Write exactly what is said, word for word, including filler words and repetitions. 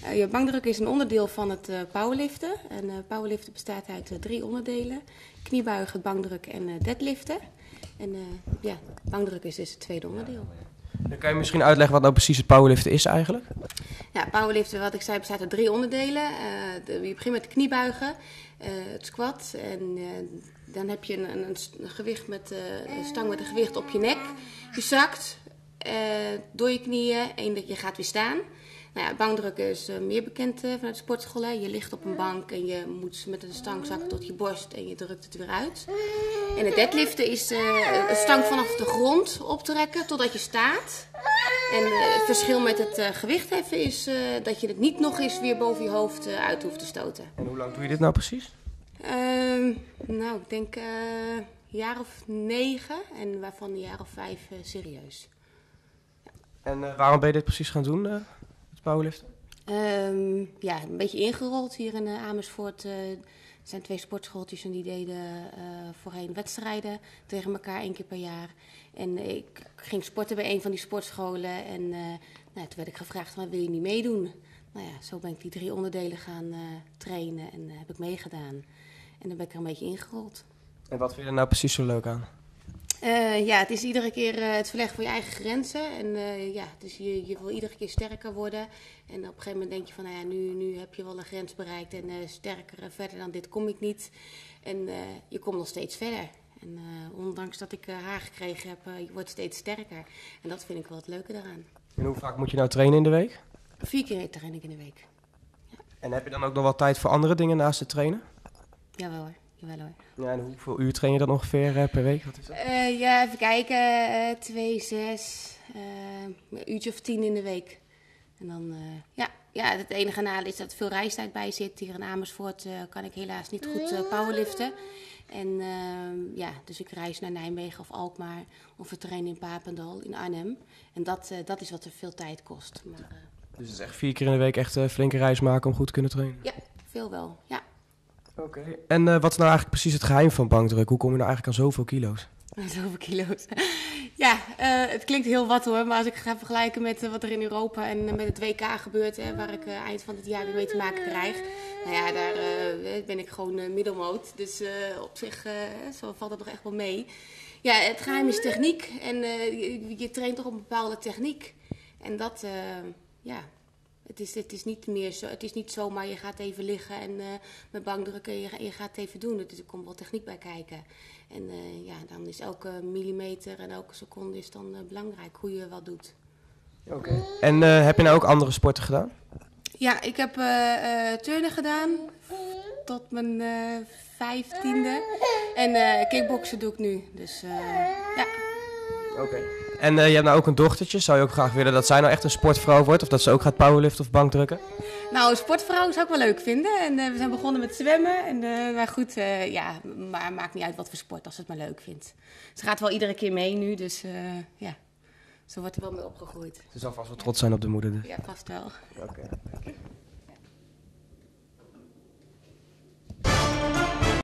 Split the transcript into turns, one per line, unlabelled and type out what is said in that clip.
Uh, ja, bankdruk is een onderdeel van het uh, powerliften. En uh, powerliften bestaat uit uh, drie onderdelen. Kniebuigen, bankdruk en uh, deadliften. En uh, ja, bankdruk is dus het tweede onderdeel.
Dan kan je misschien uitleggen wat nou precies het powerliften is eigenlijk?
Ja, powerliften, wat ik zei, bestaat uit drie onderdelen. Uh, de, je begint met de kniebuigen, uh, het squat. En uh, dan heb je een, een, een gewicht met, uh, een stang met een gewicht op je nek. Je zakt uh, door je knieën en dat je gaat weer staan. Nou ja, bankdruk is uh, meer bekend uh, vanuit de sportschool. Hè. Je ligt op een bank en je moet met een stang zakken tot je borst en je drukt het weer uit. En het deadliften is uh, een stang vanaf de grond optrekken totdat je staat. En uh, het verschil met het uh, gewichtheffen is uh, dat je het niet nog eens weer boven je hoofd uh, uit hoeft te stoten.
En hoe lang doe je dit nou precies?
Uh, nou, ik denk uh, een jaar of negen en waarvan een jaar of vijf uh, serieus.
Ja. En uh, waarom ben je dit precies gaan doen? Uh? Powerliften?
Um, ja, een beetje ingerold hier in uh, Amersfoort. Uh, er zijn twee sportschooltjes en die deden uh, voorheen wedstrijden tegen elkaar één keer per jaar. En uh, ik ging sporten bij een van die sportscholen en uh, nou, toen werd ik gevraagd, maar wil je niet meedoen? Nou ja, zo ben ik die drie onderdelen gaan uh, trainen en uh, heb ik meegedaan. En dan ben ik er een beetje ingerold.
En wat vind je er nou precies zo leuk aan?
Uh, ja, het is iedere keer uh, het verleggen van je eigen grenzen. En uh, ja, dus je, je wil iedere keer sterker worden. En op een gegeven moment denk je van, nou ja, nu, nu heb je wel een grens bereikt. En uh, sterker uh, verder dan dit kom ik niet. En uh, je komt nog steeds verder. En uh, ondanks dat ik uh, haar gekregen heb, uh, je wordt steeds sterker. En dat vind ik wel het leuke daaraan.
En hoe vaak moet je nou trainen in de week?
Vier keer train ik in de week. Ja.
En heb je dan ook nog wel tijd voor andere dingen naast het trainen?
Jawel hoor. Jawel hoor.
Ja, en hoeveel uur train je dan ongeveer uh, per week? Wat is dat?
Uh, ja, even kijken. Uh, twee, zes, uh, een uurtje of tien in de week. En dan, uh, ja, ja, het enige nadeel is dat er veel reistijd bij zit. Hier in Amersfoort uh, kan ik helaas niet goed uh, powerliften. En uh, ja, dus ik reis naar Nijmegen of Alkmaar of we trainen in Papendal, in Arnhem. En dat, uh, dat is wat er veel tijd kost. Maar, uh,
dus het is echt vier keer in de week echt een flinke reis maken om goed te kunnen trainen?
Ja, veel wel, ja.
Oké. Okay. En uh, wat is nou eigenlijk precies het geheim van bankdruk? Hoe kom je nou eigenlijk aan zoveel kilo's?
Zoveel kilo's. Ja, uh, het klinkt heel wat hoor, maar als ik ga vergelijken met uh, wat er in Europa en uh, met het W K gebeurt, hè, waar ik uh, eind van het jaar weer mee te maken krijg, nou ja, daar uh, ben ik gewoon uh, middelmoot. Dus uh, op zich uh, zo valt dat nog echt wel mee. Ja, het geheim is techniek en uh, je, je traint toch op een bepaalde techniek. En dat, uh, ja... Het is, het, is niet meer zo, het is niet zomaar je gaat even liggen en uh, met bankdrukken en je, je gaat het even doen. Er komt wel techniek bij kijken. En uh, ja, dan is elke millimeter en elke seconde is dan uh, belangrijk hoe je wat doet.
Oké. Okay. En uh, heb je nou ook andere sporten gedaan?
Ja, ik heb uh, uh, turnen gedaan tot mijn uh, vijftiende. En uh, kickboksen doe ik nu. Dus uh, ja.
Oké. Okay. En uh, je hebt nou ook een dochtertje. Zou je ook graag willen dat zij nou echt een sportvrouw wordt? Of dat ze ook gaat powerliften of bankdrukken?
Nou, een sportvrouw zou ik wel leuk vinden. En uh, we zijn begonnen met zwemmen. En, uh, maar goed, uh, ja, maar maakt niet uit wat voor sport als ze het maar leuk vindt. Ze gaat wel iedere keer mee nu, dus uh, ja, zo wordt er wel mee opgegroeid.
Ze zal vast wel trots zijn op de moeder dus.
Ja, vast wel.
Oké. Okay.